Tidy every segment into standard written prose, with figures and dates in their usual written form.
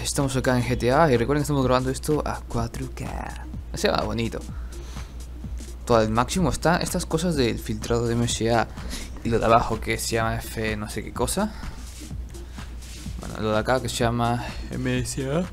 Estamos acá en GTA y recuerden que estamos grabando esto a 4K. Se va bonito. Todo al máximo está estas cosas del filtrado de MSA y lo de abajo que se llama F no sé qué cosa. Bueno, lo de acá que se llama MSA.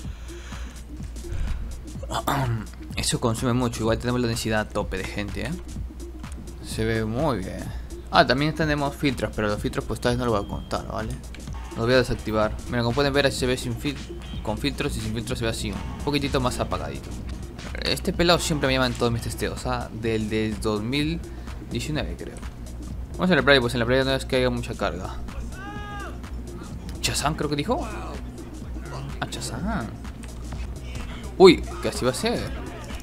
Eso consume mucho, igual tenemos la densidad a tope de gente, Se ve muy bien. También tenemos filtros, pero los filtros pues todavía no lo voy a contar, ¿vale? Los voy a desactivar. Mira, como pueden ver, así se ve con filtros, y sin filtros se ve así, un poquitito más apagadito. Este pelado siempre me llama en todos mis testeos, desde 2019 creo. Vamos a la playa, pues en la playa no es que haya mucha carga. Chazán creo que dijo. Chazán. Uy, que así va a ser.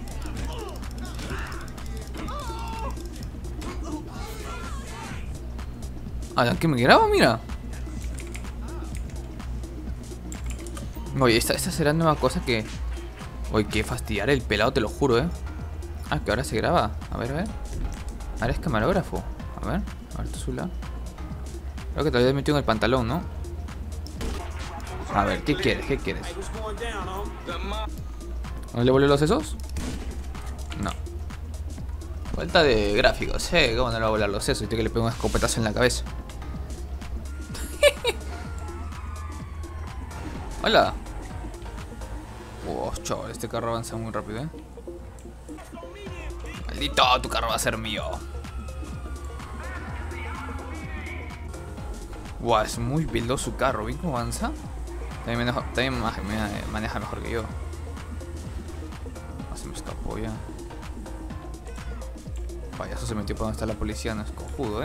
¿Qué me graba? Mira. Oye, esta será nueva cosa que... Oye, que fastidiar el pelado, te lo juro, que ahora se graba. A ver. Ahora es camarógrafo. A ver, tu Zula. Creo que te lo habías metido en el pantalón, ¿no? A ver, ¿qué quieres? ¿No le volvió los sesos? No. Falta de gráficos, ¿cómo no le va a volar los sesos? Y tengo que le pego un escopetazo en la cabeza. Hola. Chaval, este carro avanza muy rápido, Maldito, tu carro va a ser mío. Es muy veloz su carro. ¿Ven cómo avanza? También maneja mejor que yo. Se me escapó ya. Payaso se metió para donde está la policía. No es cojudo,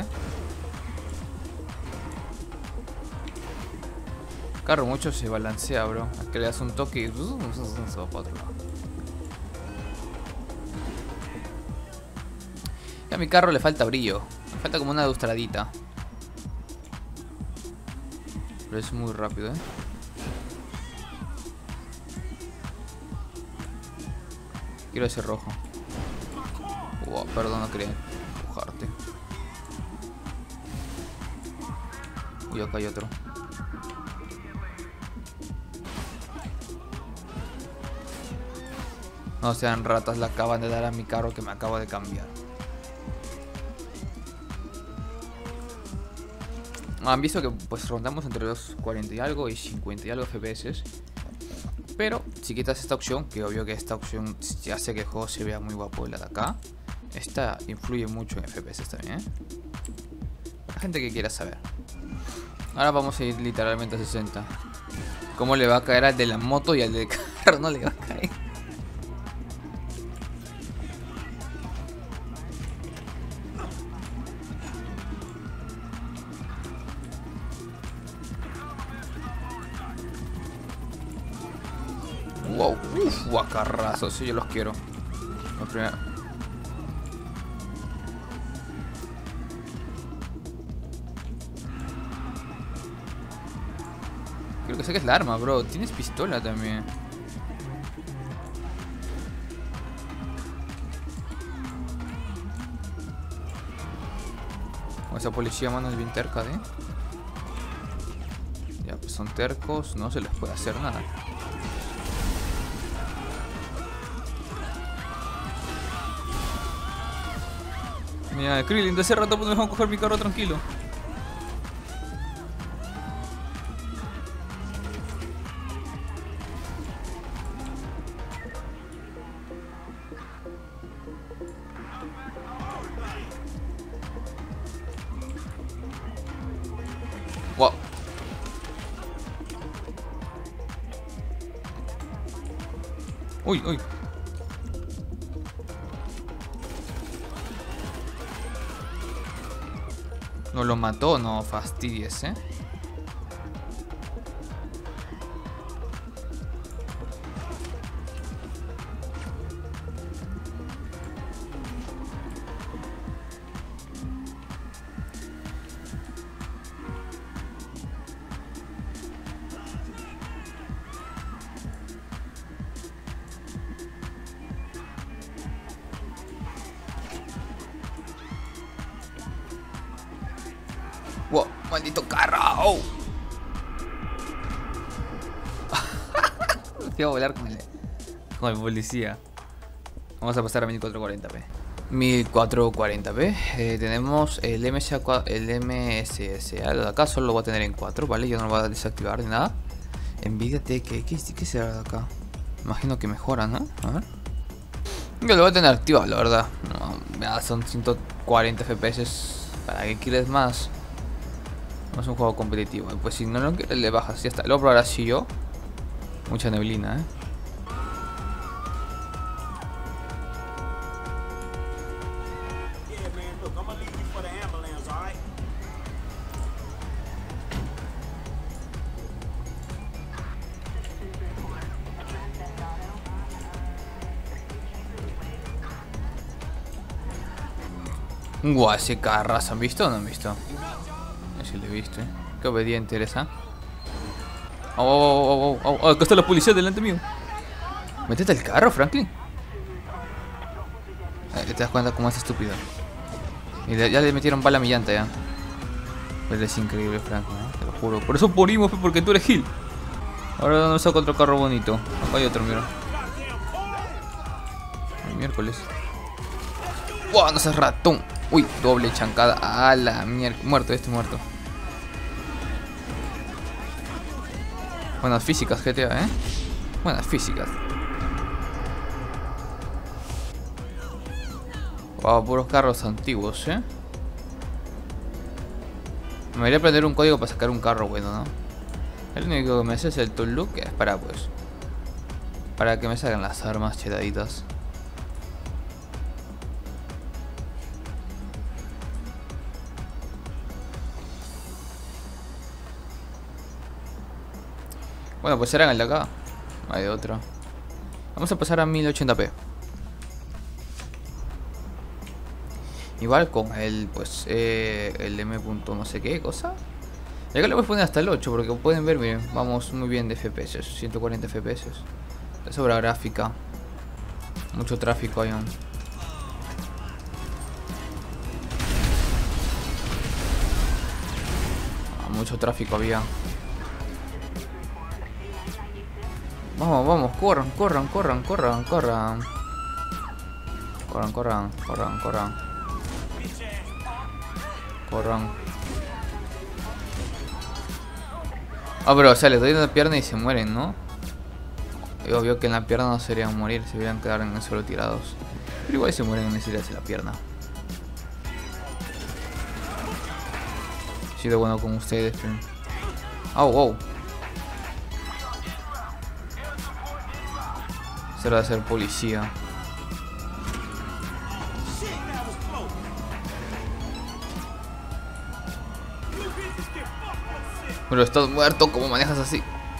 Carro mucho se balancea, bro. A que le das un toque y se va para otro lado. Ya a mi carro le falta brillo. Le falta como una lustradita. Pero es muy rápido, Quiero ese rojo. Perdón, no quería empujarte. Uy, acá hay otro. No sean ratas, le acaban de dar a mi carro que me acabo de cambiar. Han visto que pues rondamos entre los 40 y algo y 50 y algo FPS. Pero si quitas esta opción, que obvio que esta opción ya hace que el juego se vea muy guapo, la de acá, esta influye mucho en FPS también, La gente que quiera saber. Ahora vamos a ir literalmente a 60. ¿Cómo le va a caer al de la moto y al del carro? No le va a caer. Guacarrazos, sí, yo los quiero. Creo que saques el arma, bro. Tienes pistola también. Esa policía, mano, es bien terca, Ya, pues son tercos, no se les puede hacer nada. Mira, Krillin, de ese rato pues me dejó coger mi carro tranquilo. Uy. No lo mató, no fastidies, Wow, maldito carro. que iba a volar con el policía. Vamos a pasar a 1440p. 1440p. Tenemos el MSSA. Lo de acá solo lo voy a tener en 4, ¿vale? Yo no lo voy a desactivar ni nada. Nvidia TX. ¿Qué será de acá? Imagino que mejora, ¿no? A ver. Yo lo voy a tener activado, la verdad. No, ya son 140 FPS. ¿Para qué quieres más? No es un juego competitivo. Pues si no lo quieres, le bajas. Ya está. Lo voy a probar así yo. Mucha neblina, Guau, ese carras, ¿han visto o no han visto? Ese lo he visto, Qué obediente eres, acá está la policía delante mío. Métete al carro, Franklin. Te das cuenta cómo es estúpido. Y ya le metieron bala a mi llanta ya. Pero es increíble, Franklin, te lo juro. Por eso morimos, porque tú eres Gil. Ahora no saco otro carro bonito. Acá hay otro, mira. El miércoles. ¡Wow! No seas ratón. Uy, doble chancada. A la mierda. Muerto, muerto. Buenas físicas, GTA, Buenas físicas. Wow, puros carros antiguos, Me debería aprender un código para sacar un carro bueno, ¿no? El único que me hace es el tool look, que es para, pues, para que me salgan las armas chedaditas. Bueno, pues será el de acá. No hay de otro. Vamos a pasar a 1080p. Igual con el, pues, el M. no sé qué cosa. Y acá le voy a poner hasta el 8 porque como pueden ver, miren, vamos muy bien de FPS. 140 FPS. De sobra gráfica. Mucho tráfico hay aún. Mucho tráfico había. Vamos, corran. Corran. Pero, o sea, les doy una pierna y se mueren, ¿no? Es obvio que en la pierna no serían morir, se deberían quedar en el suelo tirados. Pero igual se mueren en necesitarse la pierna. He sido bueno con ustedes, pero... wow. Será de ser policía. Pero estás muerto, ¿cómo manejas así?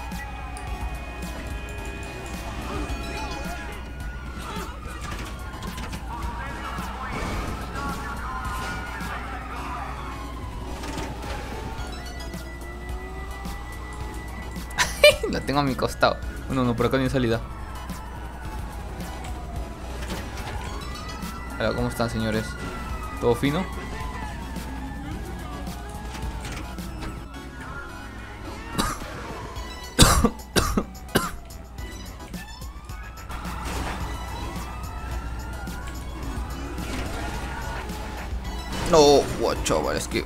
La tengo a mi costado. No, por acá no hay salida. Hola, ¿cómo están, señores? ¿Todo fino? No, guacho, vale, es que...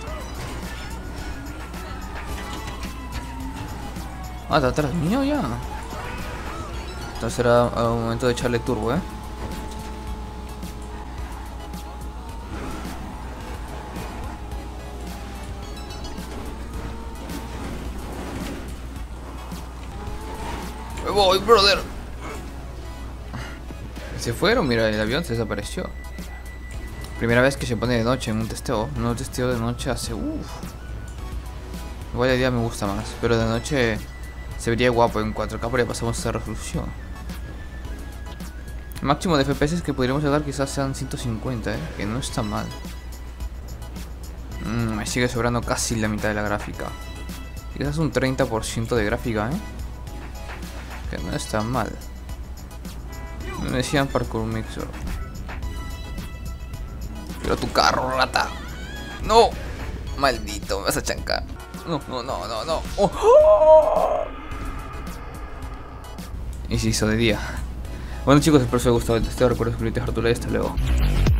está atrás mío ya. Entonces será el momento de echarle turbo, Me voy, brother. Se fueron, mira, el avión se desapareció. Primera vez que se pone de noche en un testeo. No testeo de noche hace... Igual de día me gusta más, pero de noche se vería guapo en 4K porque pasamos esa resolución. El máximo de FPS que podríamos llegar quizás sean 150, que no está mal. Me sigue sobrando casi la mitad de la gráfica. Quizás un 30% de gráfica, que no está mal. Me decían Parkour Mixer. Pero tu carro, rata. No. Maldito, me vas a chancar. No. Y se hizo de día. Bueno chicos, espero que os haya gustado el testeo. Recuerden suscribirte, dejar tu like. Hasta luego.